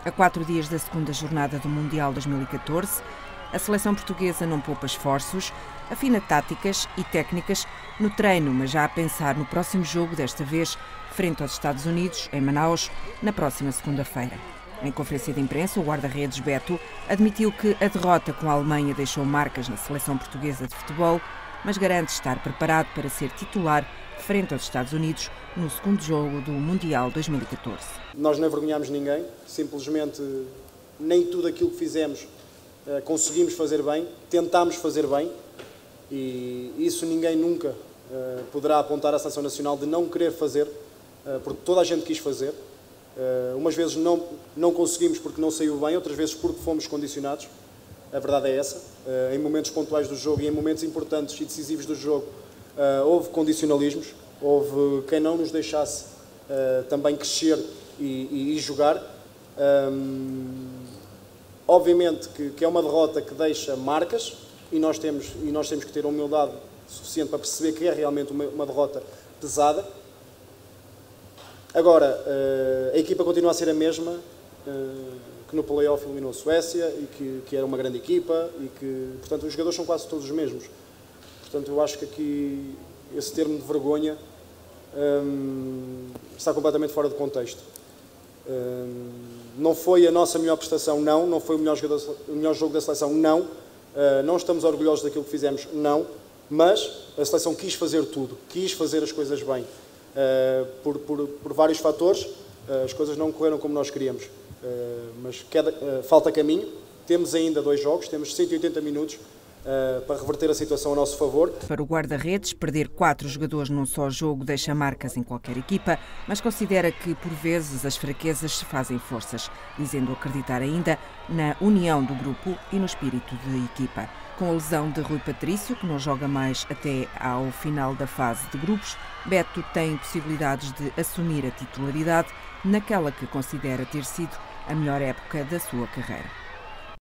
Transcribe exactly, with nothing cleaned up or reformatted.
A quatro dias da segunda jornada do Mundial dois mil e catorze, a seleção portuguesa não poupa esforços, afina táticas e técnicas no treino, mas já a pensar no próximo jogo, desta vez frente aos Estados Unidos, em Manaus, na próxima segunda-feira. Em conferência de imprensa, o guarda-redes Beto admitiu que a derrota com a Alemanha deixou marcas na seleção portuguesa de futebol, mas garante estar preparado para ser titular frente aos Estados Unidos no segundo jogo do Mundial dois mil e catorze. Nós não envergonhamos ninguém, simplesmente nem tudo aquilo que fizemos uh, conseguimos fazer bem, tentámos fazer bem, e isso ninguém nunca uh, poderá apontar à Seleção Nacional de não querer fazer, uh, porque toda a gente quis fazer. Uh, umas vezes não, não conseguimos porque não saiu bem, outras vezes porque fomos condicionados. A verdade é essa. Uh, em momentos pontuais do jogo e em momentos importantes e decisivos do jogo, uh, houve condicionalismos, houve quem não nos deixasse uh, também crescer e, e, e jogar. Um, obviamente que, que é uma derrota que deixa marcas e nós temos, e nós temos que ter a humildade suficiente para perceber que é realmente uma, uma derrota pesada. Agora, uh, a equipa continua a ser a mesma uh, que no play-off eliminou a Suécia e que, que era uma grande equipa e que, portanto, os jogadores são quase todos os mesmos. Portanto, eu acho que aqui esse termo de vergonha um, está completamente fora de contexto. Um, não foi a nossa melhor prestação, não. Não foi o melhor, jogador, o melhor jogo da seleção, não. Uh, não estamos orgulhosos daquilo que fizemos, não. Mas a seleção quis fazer tudo, quis fazer as coisas bem. Uh, por, por, por vários fatores, uh, as coisas não correram como nós queríamos, uh, mas queda, uh, falta caminho. Temos ainda dois jogos, temos cento e oitenta minutos uh, para reverter a situação a nosso favor. Para o guarda-redes, perder quatro jogadores num só jogo deixa marcas em qualquer equipa, mas considera que, por vezes, as fraquezas se fazem forças, dizendo acreditar ainda na união do grupo e no espírito de equipa. Com a lesão de Rui Patrício, que não joga mais até ao final da fase de grupos, Beto tem possibilidades de assumir a titularidade naquela que considera ter sido a melhor época da sua carreira.